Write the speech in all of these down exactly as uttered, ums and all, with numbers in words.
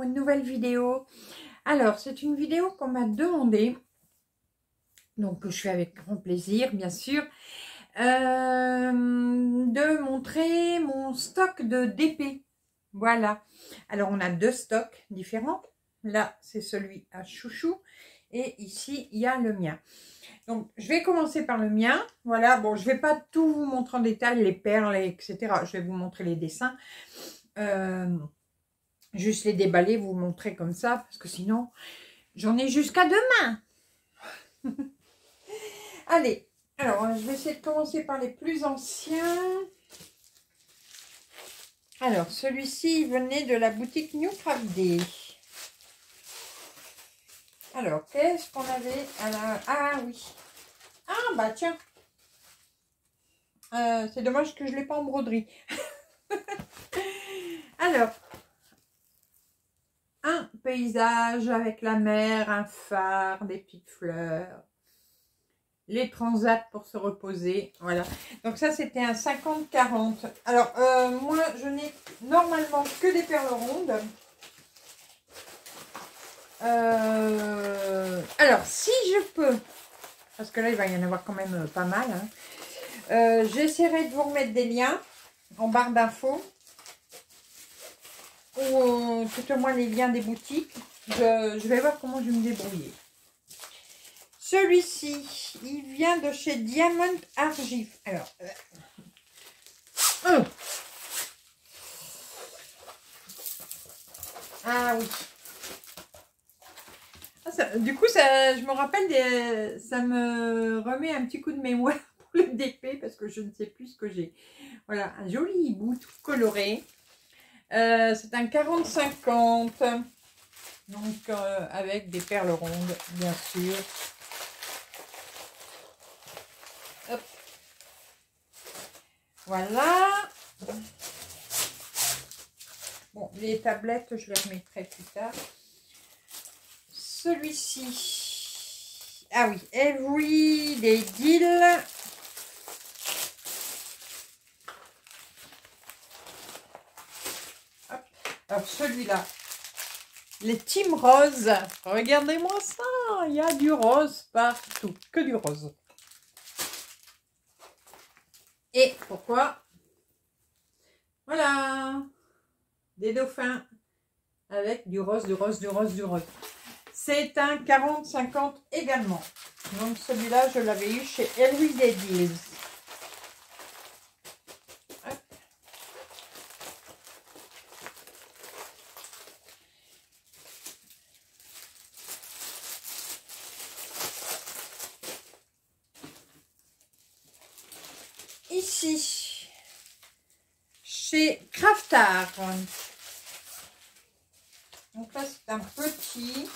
une nouvelle vidéo. Alors, c'est une vidéo qu'on m'a demandé, donc que je fais avec grand plaisir, bien sûr, euh, de montrer mon stock de D P. Voilà. Alors, on a deux stocks différents. Là, c'est celui à chouchou. Et ici, il y a le mien. Donc, je vais commencer par le mien. Voilà, bon, je ne vais pas tout vous montrer en détail, les perles, et cetera. Je vais vous montrer les dessins. Euh, juste les déballer, vous montrer comme ça, parce que sinon, j'en ai jusqu'à demain. Allez, alors, je vais essayer de commencer par les plus anciens. Alors, celui-ci venait de la boutique New Craft Day. Alors, qu'est-ce qu'on avait à la... Ah oui. Ah bah tiens. Euh, c'est dommage que je ne l'ai pas en broderie. Alors, un paysage avec la mer, un phare, des petites fleurs, les transats pour se reposer. Voilà. Donc ça, c'était un cinquante quarante. Alors, euh, moi, je n'ai normalement que des perles rondes. Euh, alors, si je peux, parce que là, il va y en avoir quand même pas mal, hein, euh, j'essaierai de vous remettre des liens en barre d'infos, ou euh, tout au moins les liens des boutiques. Je, je vais voir comment je vais me débrouiller. Celui-ci, il vient de chez Diamond Argif. Alors, euh, euh. ah oui. Ah, ça, du coup, ça, je me rappelle, des, ça me remet un petit coup de mémoire pour le D P parce que je ne sais plus ce que j'ai. Voilà, un joli hibou tout coloré. Euh, c'est un quarante cinquante. Donc, euh, avec des perles rondes, bien sûr. Hop. Voilà. Bon, les tablettes, je les remettrai plus tard. Celui-ci. Ah oui, Every Day Deal. Hop. Alors, celui-là. Les Team Rose. Regardez-moi ça. Il y a du rose partout. Que du rose. Et pourquoi? Voilà. Des dauphins. Avec du rose, du rose, du rose, du rose. C'est un quarante cinquante également. Donc celui-là, je l'avais eu chez Everyday Deals. Hop. Ici, chez Craftart. Donc là, c'est un petit.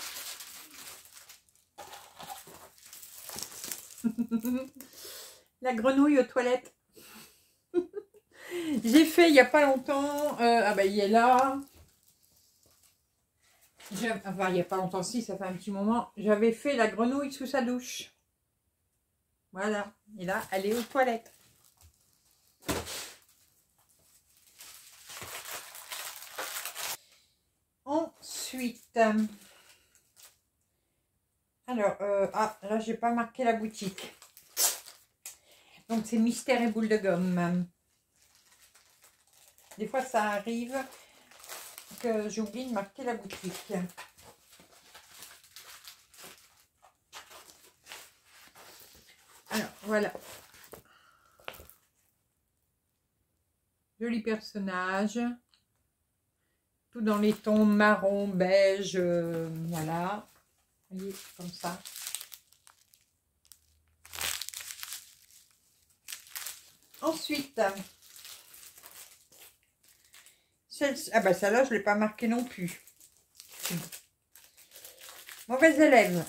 La grenouille aux toilettes. J'ai fait il n'y a pas longtemps. Euh, ah bah il est là. Enfin, il n'y a pas longtemps, si, ça fait un petit moment. J'avais fait la grenouille sous sa douche. Voilà. Et là, elle est aux toilettes. Ensuite. Alors, euh, ah, là, j'ai pas marqué la boutique. Donc, c'est Mystère et Boule de Gomme. Des fois, ça arrive que j'oublie de marquer la boutique. Alors, voilà. Joli personnage. Tout dans les tons marron, beige, euh, voilà. Vous voyez, comme ça. Ensuite, celle-ci, ah bah celle-là, je ne l'ai pas marquée non plus. Mauvaise élève.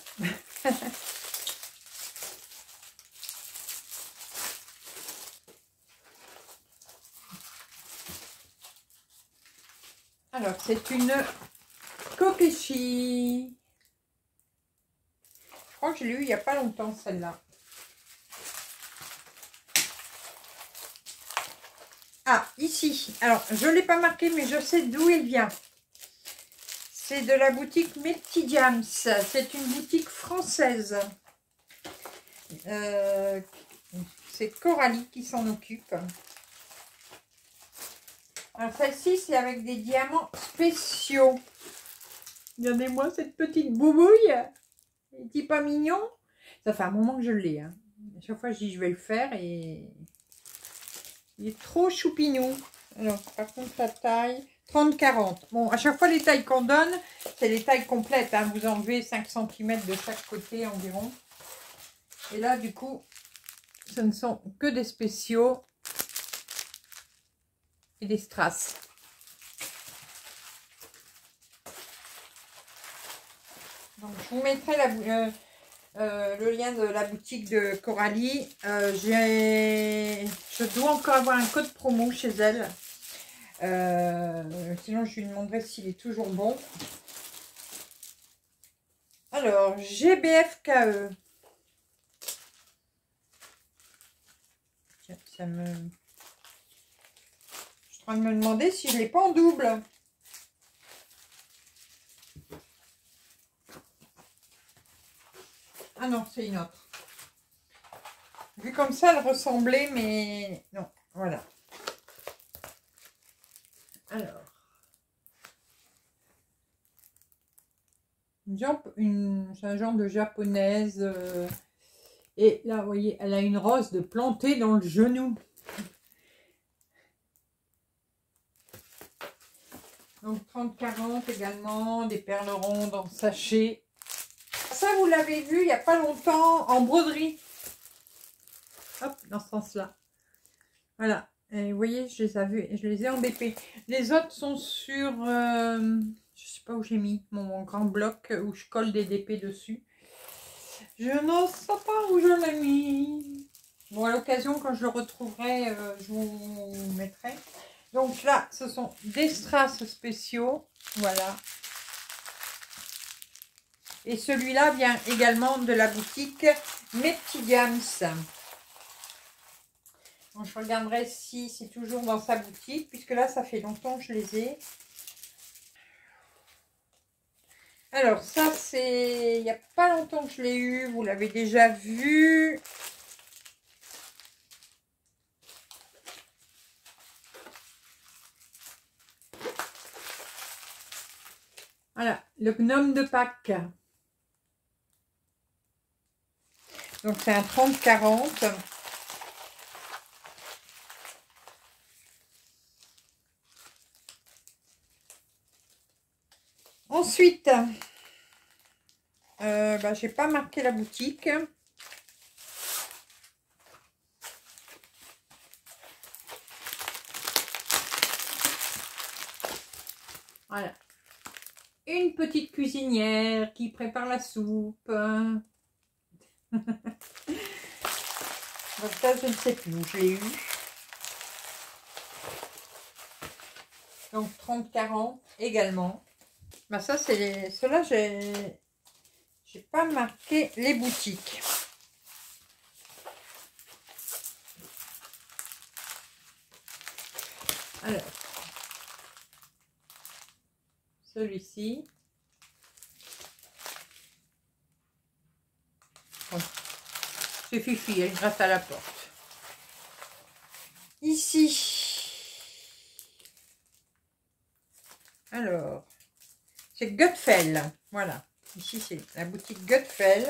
Alors, c'est une Kokeshi. Je crois que je l'ai eu il n'y a pas longtemps, celle-là. Ah, ici. Alors, je ne l'ai pas marqué, mais je sais d'où il vient. c'est de la boutique Mes Petits Diams. C'est une boutique française. Euh, c'est Coralie qui s'en occupe. Alors celle-ci, c'est avec des diamants spéciaux. Regardez-moi cette petite boubouille. Est-il pas mignon? Ça fait un moment que je l'ai. Hein. À chaque fois, je dis je vais le faire et il est trop choupinou. Alors, par contre, la taille trente quarante. Bon, à chaque fois, les tailles qu'on donne, c'est les tailles complètes. Hein. Vous enlevez cinq centimètres de chaque côté environ. Et là, du coup, ce ne sont que des spéciaux et des strass. Donc, je vous mettrai la, euh, euh, le lien de la boutique de Coralie. Euh, j'ai, je dois encore avoir un code promo chez elle. Euh, sinon, je lui demanderai s'il est toujours bon. Alors, G B F K E. Tiens, ça me... Je suis en train de me demander si je ne l'ai pas en double. Ah non, c'est une autre. Vu comme ça, elle ressemblait, mais non, voilà. Alors. Une jambe, une, c'est un genre de japonaise. Euh, et là, vous voyez, elle a une rose de plantée dans le genou. Donc trente quarante également, des perles rondes en sachet. Ça, vous l'avez vu il n'y a pas longtemps en broderie. Hop, dans ce sens-là. Voilà. Et vous voyez, je les ai vus, je les ai en B P. Les autres sont sur, euh, je sais pas où j'ai mis mon grand bloc où je colle des D P dessus. Je ne sais pas où je l'ai mis. Bon, à l'occasion, quand je le retrouverai, euh, je vous mettrai. Donc là, ce sont des strass spéciaux. Voilà. Et celui-là vient également de la boutique Mes Petits Diams. Donc, je regarderai si c'est toujours dans sa boutique, puisque là, ça fait longtemps que je les ai. Alors, ça, c'est... Il n'y a pas longtemps que je l'ai eu. Vous l'avez déjà vu. Voilà, le gnome de Pâques. Donc, c'est un trente quarante. Ensuite, euh, bah, j'ai pas marqué la boutique. Voilà. Une petite cuisinière qui prépare la soupe. Donc ça, je ne sais plus où je l'ai eu. Donc trente quarante également. Bah ça, c'est cela, j'ai j'ai pas marqué les boutiques. Alors, celui-ci. Bon, c'est Fifi, elle gratte à la porte. Ici. Alors, c'est Gutfeld. Voilà. Ici, c'est la boutique Gutfeld.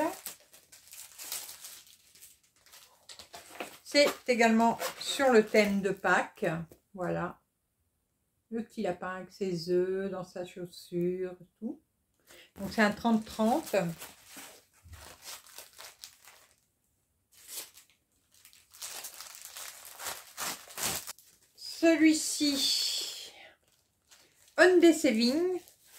C'est également sur le thème de Pâques. Voilà. Le petit lapin avec ses œufs dans sa chaussure et tout. Donc, c'est un trente trente. Celui-ci, Hyundai Saving.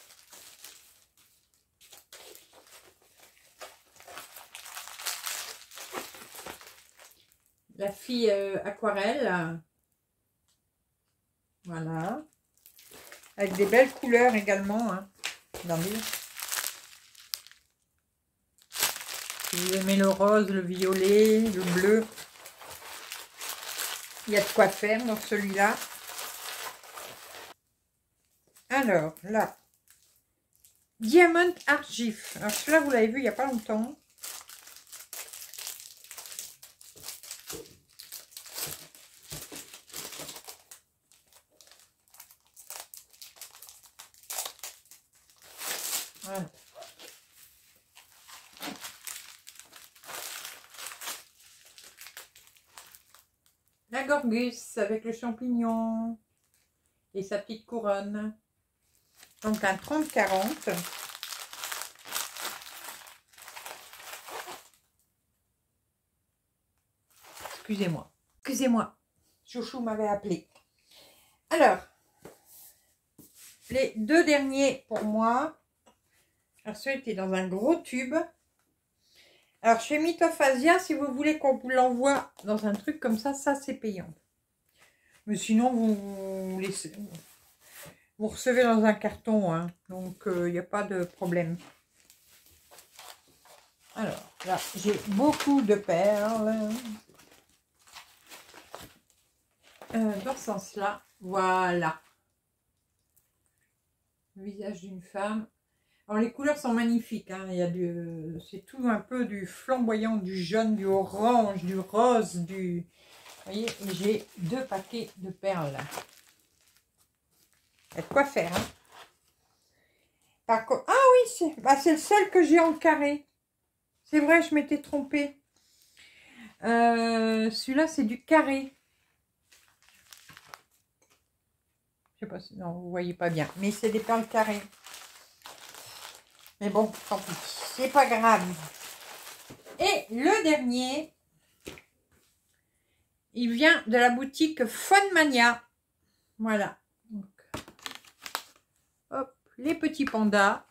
La fille euh, aquarelle. Voilà. Avec des belles couleurs également. Hein. Regardez. Si vous aimez le rose, le violet, le bleu. Il y a de quoi faire dans celui-là. Alors, là. Diamond Argif. Alors celui-là, vous l'avez vu il n'y a pas longtemps. Voilà. La Gorgus avec le champignon et sa petite couronne. Donc un trente quarante. Excusez-moi. Excusez-moi. Chouchou m'avait appelé. Alors, les deux derniers pour moi. Alors, celui était dans un gros tube. Alors, chez Mythophasia, si vous voulez qu'on vous l'envoie dans un truc comme ça, ça c'est payant. Mais sinon, vous, vous, laissez, vous recevez dans un carton, hein, donc il euh, n'y a pas de problème. Alors, là, j'ai beaucoup de perles. Euh, dans ce sens-là, voilà. Le visage d'une femme. Alors les couleurs sont magnifiques, hein. Il y a du, c'est tout un peu du flamboyant, du jaune, du orange, du rose, du. Vous voyez, et j'ai deux paquets de perles. Il y a de quoi faire, hein. Par contre, ah oui, c'est bah, c'est le seul que j'ai en carré. C'est vrai, je m'étais trompée. Euh, Celui-là, c'est du carré. Je sais pas si non, vous voyez pas bien, mais c'est des perles carrées. Mais bon, tant pis, c'est pas grave. Et le dernier, il vient de la boutique Funmania. Voilà. Donc, hop, les petits pandas.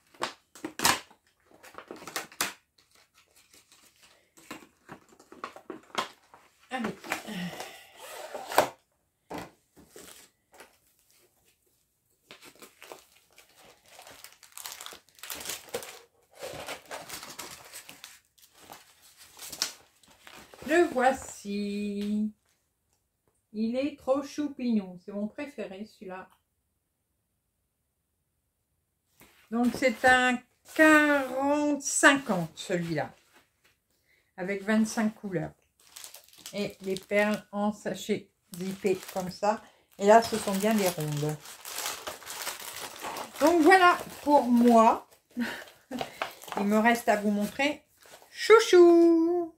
Allez. Le voici. Il est trop choupinou. C'est mon préféré, celui-là. Donc, c'est un quarante cinquante, celui-là. Avec vingt-cinq couleurs. Et les perles en sachet zippé comme ça. Et là, ce sont bien des rondes. Donc, voilà pour moi. Il me reste à vous montrer chouchou.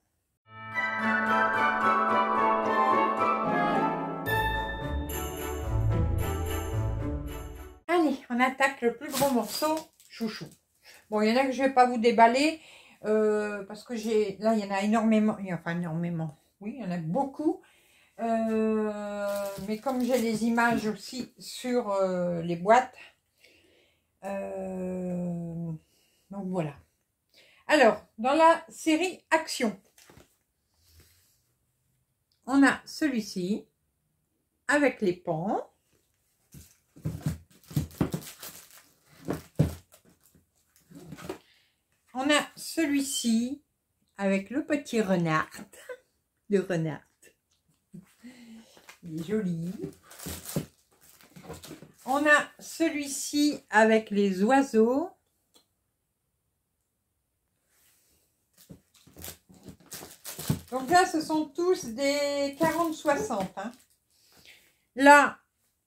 Allez, on attaque le plus gros morceau, chouchou. Bon, il y en a que je ne vais pas vous déballer, euh, parce que j'ai là, il y en a énormément, enfin énormément, oui, il y en a beaucoup. Euh, mais comme j'ai les images aussi sur euh, les boîtes, euh, donc voilà. Alors, dans la série Action, on a celui-ci avec les pans. On a celui-ci avec le petit renard, de renard. Il est joli. On a celui-ci avec les oiseaux. Donc là, ce sont tous des quarante soixante. Hein. Là,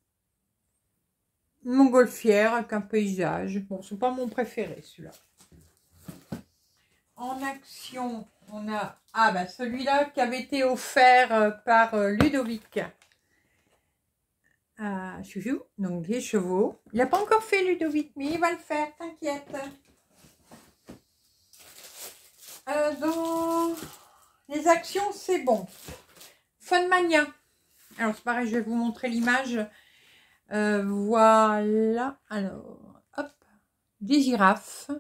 montgolfière avec un paysage. Bon, c'est pas mon préféré, celui-là. En action, on a ah bah celui-là qui avait été offert par Ludovic à Chouchou, donc les chevaux. Il n'a pas encore fait Ludovic, mais il va le faire, t'inquiète. Euh, dans les actions, c'est bon. Funmania. Alors c'est pareil, je vais vous montrer l'image. Euh, voilà. Alors, hop, des girafes.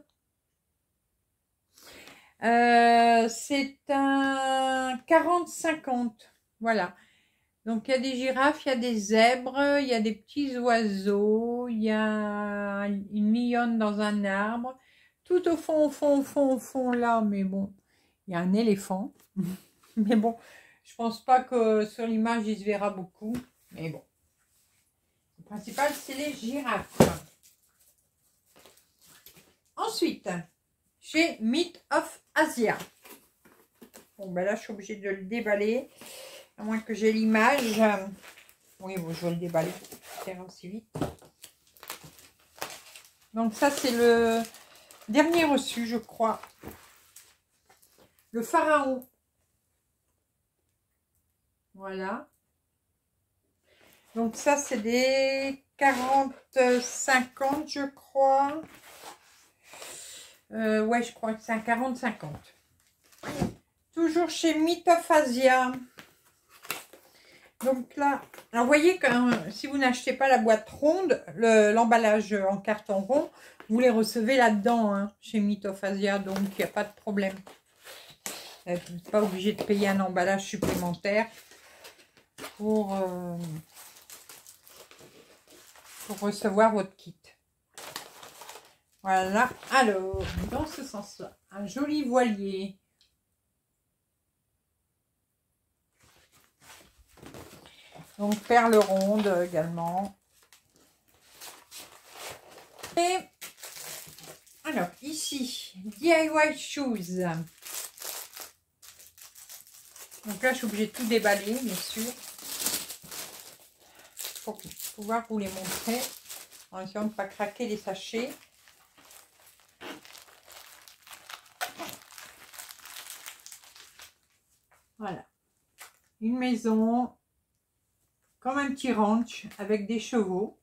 Euh, c'est un quarante cinquante. Voilà. Donc, il y a des girafes, il y a des zèbres, il y a des petits oiseaux, il y a une lionne dans un arbre. Tout au fond, au fond, au fond, au fond, là, mais bon, il y a un éléphant. Mais bon, je pense pas que sur l'image, il se verra beaucoup. Mais bon. Le principal, c'est les girafes. Ensuite, chez Myth of Asia. Bon, ben là, je suis obligée de le déballer. À moins que j'ai l'image. Oui, bon, je vais le déballer. Ça ira aussi vite. Donc, ça, c'est le dernier reçu, je crois. Le pharaon. Voilà. Donc, ça, c'est des quarante cinquante, je crois. Euh, ouais, je crois que c'est un quarante cinquante. Toujours chez Myth of Asia. Donc là, alors vous voyez que hein, si vous n'achetez pas la boîte ronde, l'emballage le, en carton rond, vous les recevez là-dedans, hein, chez Myth of Asia, donc il n'y a pas de problème. Vous n'êtes pas obligé de payer un emballage supplémentaire pour, euh, pour recevoir votre kit. Voilà, alors, dans ce sens-là, un joli voilier. Donc, perles rondes également. Et, alors, ici, D I Y Shoes. Donc là, je suis obligée de tout déballer, bien sûr. Pour pouvoir vous les montrer. En essayant de ne pas craquer les sachets. Voilà. Une maison... comme un petit ranch avec des chevaux.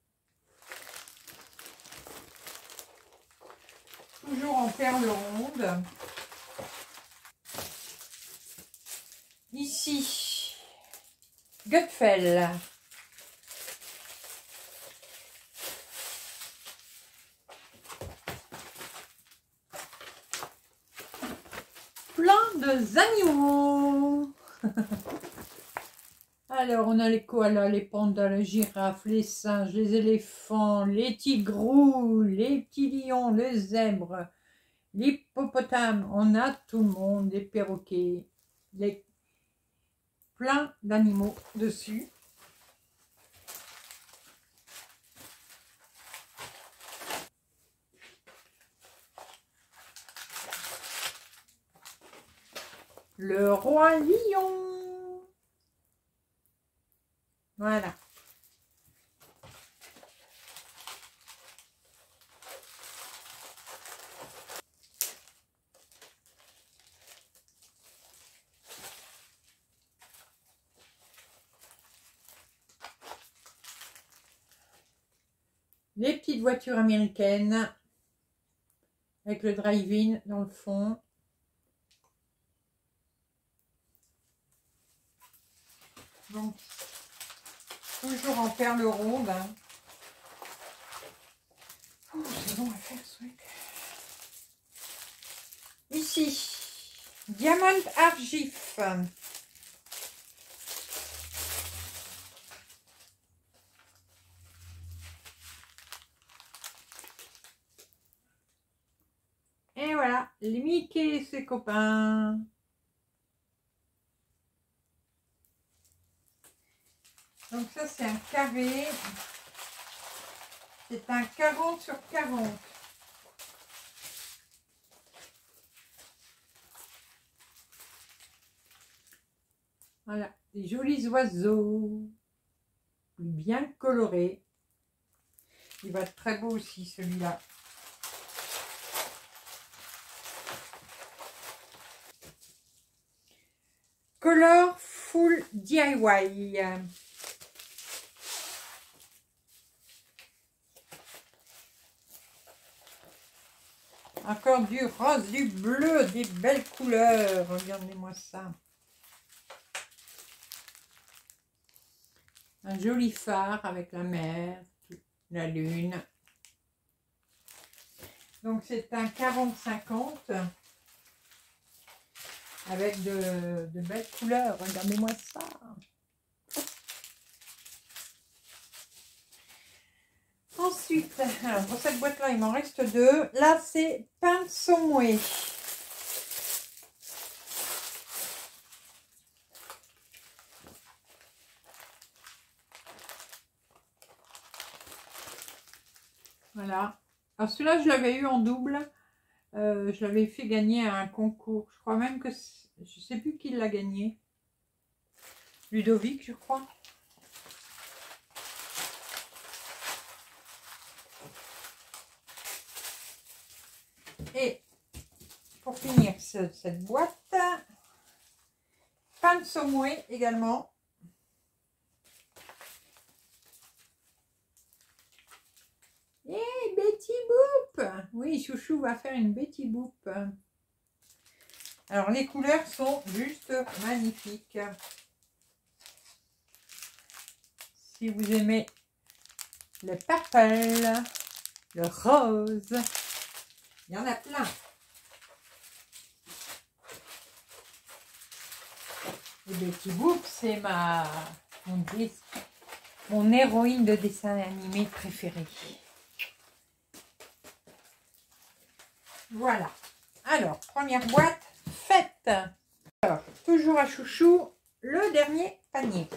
Toujours en perles rondes. Ici, Gutfeld. Plein de animaux. Alors, on a les koalas, les pandas, les girafes, les singes, les éléphants, les tigrous, les petits lions, les zèbres, l'hippopotame. On a tout le monde, les perroquets, les... plein d'animaux dessus. Le roi lion. Voilà. Les petites voitures américaines avec le drive-in dans le fond. Donc, toujours en perles rondes. Hein. Oh, c'est bon à faire ce truc. Ici, Diamant Argif. Et voilà, les Mickey et ses copains. Donc ça, c'est un carré. C'est un quarante sur quarante. Voilà, des jolis oiseaux. Bien colorés. Il va être très beau aussi, celui-là. Colorful D I Y. Encore du rose, du bleu, des belles couleurs. Regardez-moi ça. Un joli phare avec la mer, la lune. Donc c'est un quarante cinquante avec de, de belles couleurs. Regardez-moi ça. Ensuite, alors pour cette boîte-là, il m'en reste deux. Là, c'est Pinsomoué. Voilà. Alors celui-là, je l'avais eu en double. Euh, je l'avais fait gagner à un concours. Je crois même que... Je sais plus qui l'a gagné. Ludovic, je crois. Et pour finir ce, cette boîte, pain de saumoué également. Et Betty Boop. Oui, Chouchou va faire une Betty Boop. Alors les couleurs sont juste magnifiques. Si vous aimez le purple, le rose, il y en a plein. Et Betty Boop, c'est ma mon, mon héroïne de dessin animé préférée. Voilà. Alors, première boîte faite. Alors, toujours à Chouchou, le dernier panier.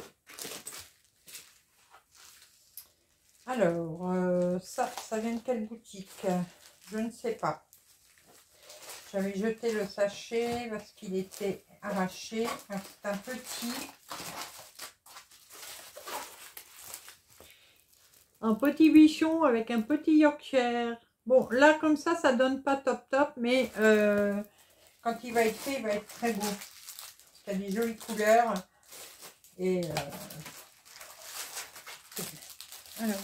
Alors, euh, ça, ça vient de quelle boutique? Je ne sais pas. J'avais jeté le sachet parce qu'il était arraché. C'est un petit. Un petit bichon avec un petit Yorkshire. Bon, là, comme ça, ça donne pas top top, mais euh, quand il va être fait, il va être très beau. Parce qu'il y a des jolies couleurs. Et euh, alors,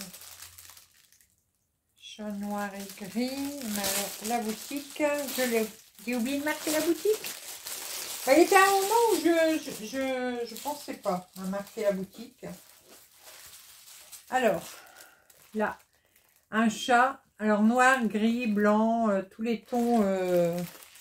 chat noir et gris. Mais alors, la boutique, je l'ai. J'ai oublié de marquer la boutique. Il était à un moment où je je, je, je pensais pas à marquer la boutique. Alors, là, un chat. Alors, noir, gris, blanc, euh, tous les tons. Euh...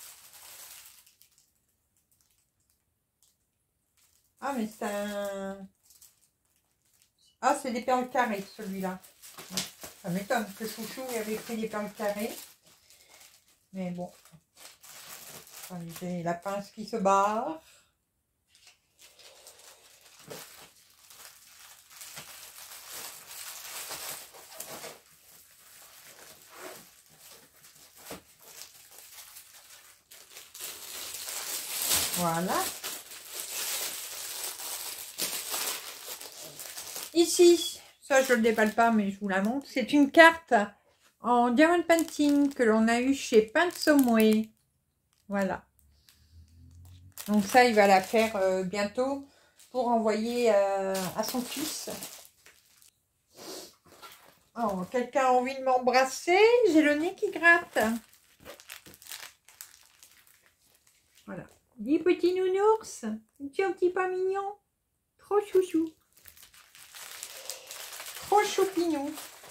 Ah, mais c'est un... Ah, c'est des perles carrées, celui-là. Ça m'étonne que Chouchou avait pris des perles carrées. Mais bon. J'ai la pince qui se barre. Voilà. Ici, ça je ne le déballe pas, mais je vous la montre. C'est une carte en diamond painting que l'on a eu chez Pain de Saumoué. Voilà. Donc ça, il va la faire euh, bientôt pour envoyer euh, à son fils. Oh, quelqu'un a envie de m'embrasser? J'ai le nez qui gratte. Voilà. Dis petit nounours, tu es un petit pas mignon. Trop chouchou. Trop choupinou.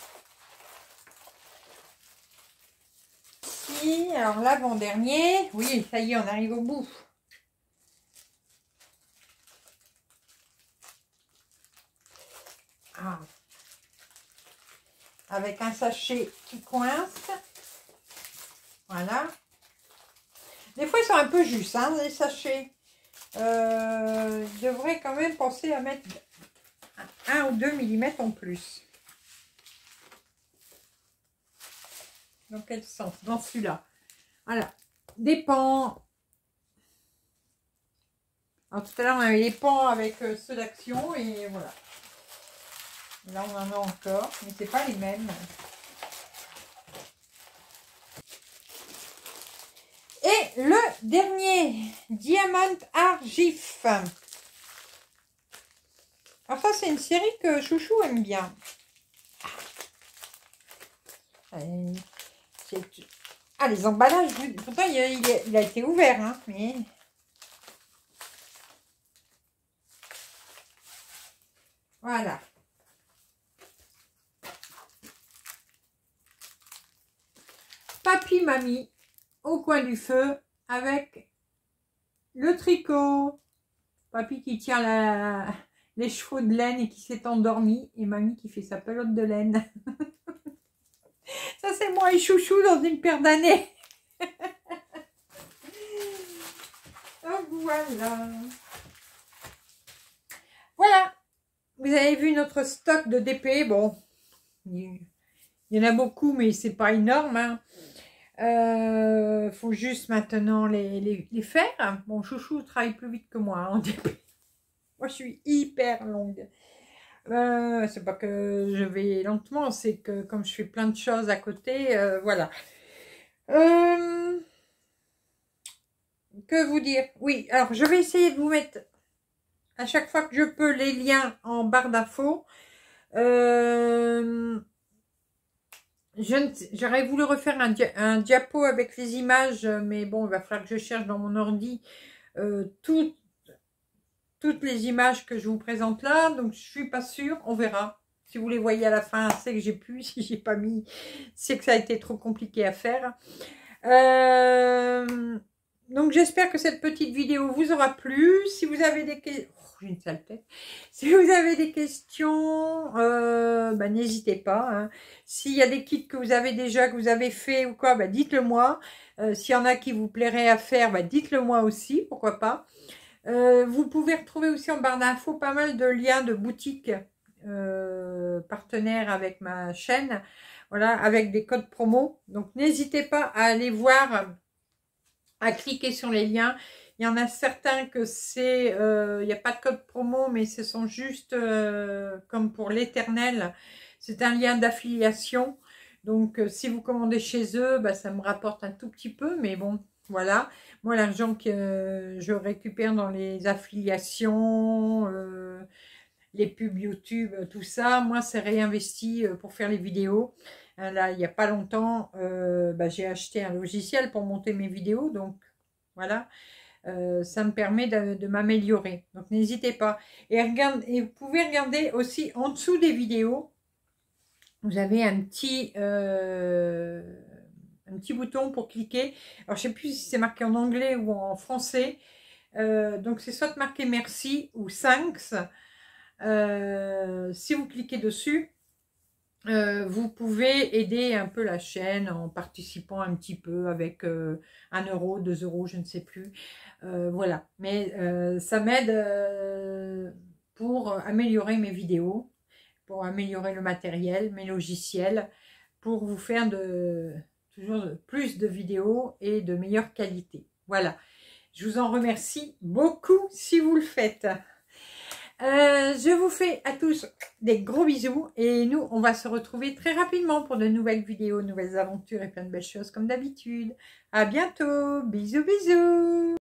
Si, alors l'avant-dernier. Oui, ça y est, on arrive au bout. Ah. Avec un sachet qui coince. Voilà. Des fois, ils sont un peu justes, hein, les sachets. Euh, je devrais quand même penser à mettre un ou deux millimètres en plus. Dans quel sens? Dans celui-là. Voilà. Des pans. Alors, tout à l'heure, on avait les pans avec euh, ceux d'action et voilà. Et là, on en a encore, mais c'est pas les mêmes. Et le dernier, Diamant Argif. Alors ça, c'est une série que Chouchou aime bien. Ah, les emballages, pourtant il a, il a, il a été ouvert, hein, mais... Voilà. Papy, mamie, au coin du feu, avec le tricot. Papy qui tient la, les chevaux de laine et qui s'est endormi. Et mamie qui fait sa pelote de laine. Ça, c'est moi et Chouchou dans une paire d'années. Donc, voilà. Voilà. Vous avez vu notre stock de D P. Bon, il y en a beaucoup, mais c'est pas énorme. Hein. Il euh, faut juste maintenant les, les, les faire. Bon, chouchou travaille plus vite que moi. Hein, moi, je suis hyper longue. Euh, c'est pas que je vais lentement, c'est que comme je fais plein de choses à côté, euh, voilà. Euh, que vous dire? Oui, alors je vais essayer de vous mettre à chaque fois que je peux les liens en barre d'infos. Euh, J'aurais voulu refaire un, dia un diapo avec les images, mais bon, il va falloir que je cherche dans mon ordi euh, tout, toutes les images que je vous présente là. Donc, je suis pas sûre, on verra. Si vous les voyez à la fin, c'est que j'ai pu. Si j'ai pas mis, c'est que ça a été trop compliqué à faire. Euh, donc, j'espère que cette petite vidéo vous aura plu. Si vous avez des questions... J'ai une sale tête. Si vous avez des questions, euh, bah, n'hésitez pas. Hein. S'il y a des kits que vous avez déjà, que vous avez fait ou quoi, bah, dites-le moi. Euh, S'il y en a qui vous plairait à faire, bah, dites-le moi aussi, pourquoi pas. Euh, vous pouvez retrouver aussi en barre d'infos pas mal de liens de boutiques euh, partenaires avec ma chaîne. Voilà, avec des codes promo. Donc, n'hésitez pas à aller voir, à cliquer sur les liens. Il y en a certains que c'est, euh, il n'y a pas de code promo, mais ce sont juste, euh, comme pour l'Éternel, c'est un lien d'affiliation. Donc, euh, si vous commandez chez eux, bah, ça me rapporte un tout petit peu, mais bon, voilà. Moi, l'argent que euh, je récupère dans les affiliations, euh, les pubs YouTube, tout ça, moi, c'est réinvesti pour faire les vidéos. Là, il n'y a pas longtemps, euh, bah, j'ai acheté un logiciel pour monter mes vidéos, donc voilà. Euh, ça me permet de, de m'améliorer. Donc, n'hésitez pas. Et, regarde, et vous pouvez regarder aussi en dessous des vidéos. Vous avez un petit, euh, un petit bouton pour cliquer. Alors, je ne sais plus si c'est marqué en anglais ou en français. Euh, donc, c'est soit marqué merci ou thanks. Euh, si vous cliquez dessus, Euh, vous pouvez aider un peu la chaîne en participant un petit peu avec euh, un euro, deux euros, je ne sais plus. Euh, voilà, mais euh, ça m'aide euh, pour améliorer mes vidéos, pour améliorer le matériel, mes logiciels, pour vous faire de, toujours plus de vidéos et de meilleure qualité. Voilà, je vous en remercie beaucoup si vous le faites. Euh, je vous fais à tous des gros bisous et nous, on va se retrouver très rapidement pour de nouvelles vidéos, nouvelles aventures et plein de belles choses comme d'habitude. À bientôt, bisous bisous.